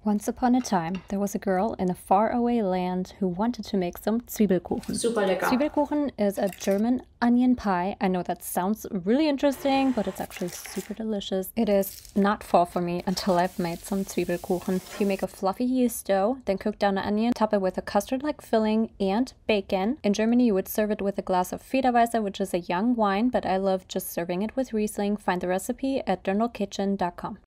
Once upon a time, there was a girl in a faraway land who wanted to make some Zwiebelkuchen. Super lecker. Zwiebelkuchen is a German onion pie. I know that sounds really interesting, but it's actually super delicious. It is not far for me until I've made some Zwiebelkuchen. You make a fluffy yeast dough, then cook down the onion, top it with a custard-like filling and bacon. In Germany, you would serve it with a glass of Federweißer, which is a young wine, but I love just serving it with Riesling. Find the recipe at dirndlkitchen.com.